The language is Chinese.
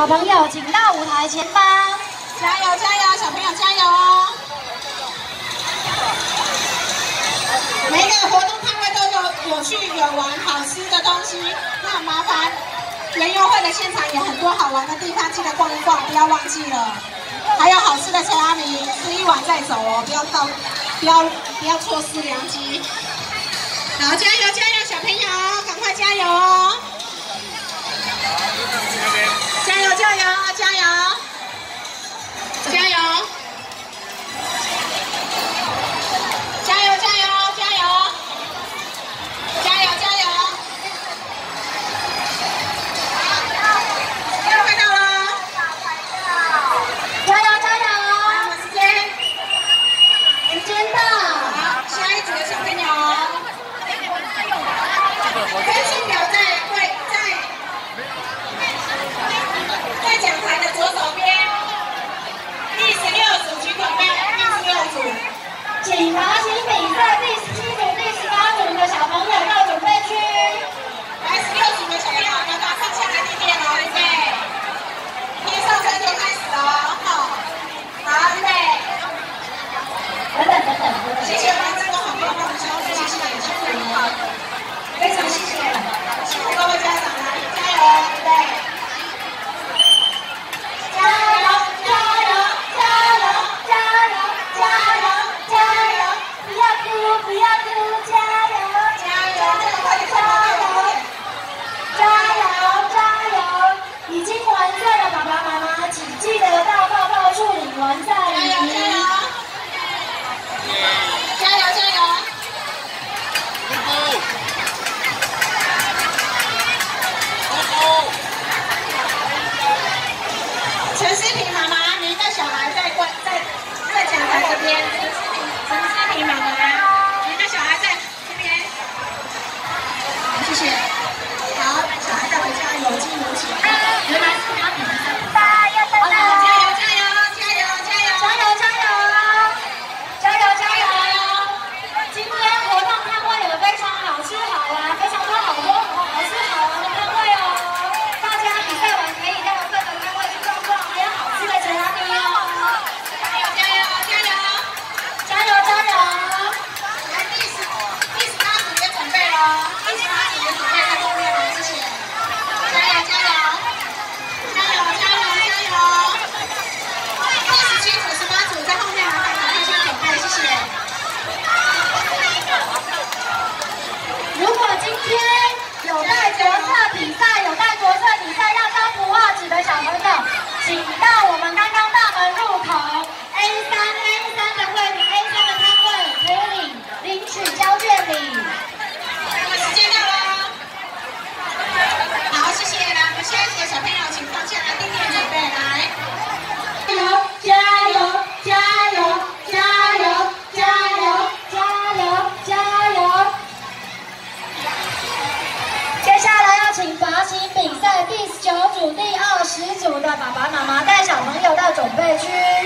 小朋友请到舞台前方， 加油加油，小朋友加油哦！每个活动摊位都有趣有玩好吃的东西，那麻烦园游会的现场也很多好玩的地方，记得逛一逛，不要忘记了。还有好吃的车阿米，吃一碗再走哦，不要错失良机。好，加油加油，小朋友，赶快加油哦！加油加油加油加油！加油加油加油加油加油！要快到了， 加油加油！时间到， 好，下一组的小朋友，跟进表在讲台的左手边，第16组请准备，第16组， 请爬行比赛第17组、第18组的小朋友到准备区。 来16组的小朋友，要马上下来地面哦，预备，一上车就开始哦，好，预备。谢谢我们这个很棒的小组，谢谢，非常谢谢，谢谢各位家长来，加油，预备。 记得到泡泡处领完赛礼。 加油加油！陈思平妈妈，您的小孩在讲台这边。陈思平妈妈，您的小孩在这边。谢谢。好，小孩带回家有惊无险。原来是他比赛。 请到我们刚刚大门入口 A3的会领 A3的摊位，可以领取交卷礼。 时间到了，好，谢谢。来，我们下一组的小朋友，请放下来，地面准备来。 加油！加油！加油！加油！加油！加油！接下来要请爬行比赛第19组、第20组的爸爸妈妈带小朋友到准备区。